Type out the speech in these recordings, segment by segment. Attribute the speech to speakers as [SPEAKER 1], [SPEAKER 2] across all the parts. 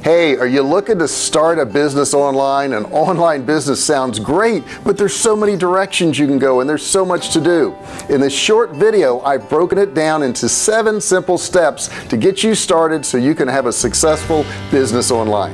[SPEAKER 1] Hey, are you looking to start a business online? An online business sounds great, but there's so many directions you can go and there's so much to do. In this short video, I've broken it down into 7 simple steps to get you started so you can have a successful business online.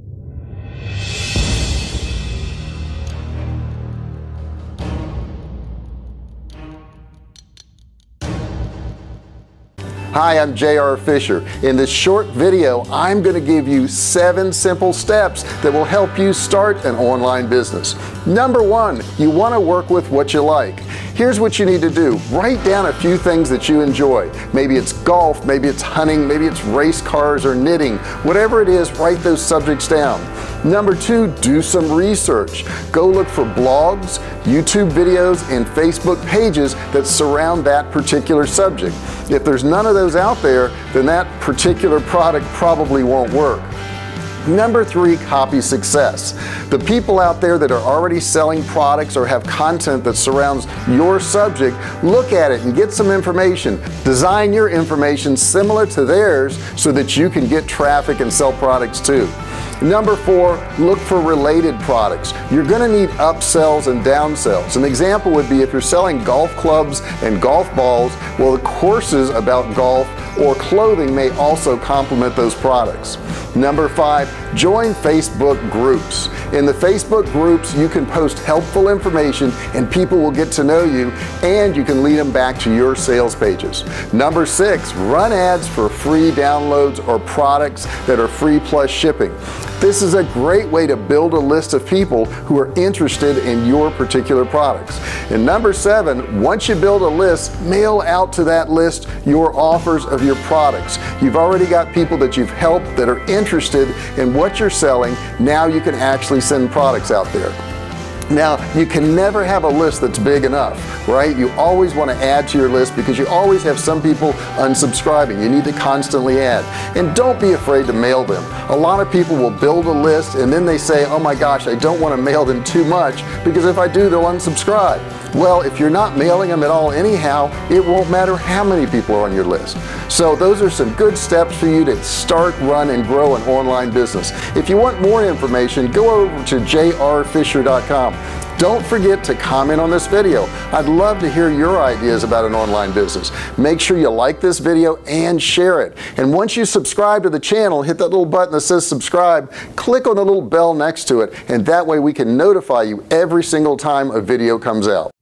[SPEAKER 1] Hi, I'm J.R. Fisher. In this short video, I'm going to give you 7 simple steps that will help you start an online business. Number 1, you want to work with what you like. Here's what you need to do. Write down a few things that you enjoy. Maybe it's golf, maybe it's hunting, maybe it's race cars or knitting. Whatever it is, write those subjects down. Number 2, do some research. Go look for blogs, YouTube videos, and Facebook pages that surround that particular subject. If there's none of those out there, then that particular product probably won't work. Number 3, copy success. The people out there that are already selling products or have content that surrounds your subject, look at it and get some information. Design your information similar to theirs so that you can get traffic and sell products too. Number 4, look for related products. You're going to need upsells and downsells. An example would be if you're selling golf clubs and golf balls, well, the courses about golf or clothing may also complement those products. Number 5, join Facebook groups. In the Facebook groups, you can post helpful information and people will get to know you, and you can lead them back to your sales pages. Number 6, run ads for free downloads or products that are free plus shipping. This is a great way to build a list of people who are interested in your particular products. And number 7, once you build a list, mail out to that list your offers of your products. You've already got people that you've helped that are interested in what you're selling. Now you can actually send products out there. Now, you can never have a list that's big enough, right? You always want to add to your list because you always have some people unsubscribing. You need to constantly add. And don't be afraid to mail them. A lot of people will build a list and then they say, oh my gosh, I don't want to mail them too much because if I do, they'll unsubscribe. Well, if you're not mailing them at all anyhow, it won't matter how many people are on your list. So those are some good steps for you to start, run, and grow an online business. If you want more information, go over to jrfisher.com. Don't forget to comment on this video. I'd love to hear your ideas about an online business. Make sure you like this video and share it. And once you subscribe to the channel, hit that little button that says subscribe, click on the little bell next to it, and that way we can notify you every single time a video comes out.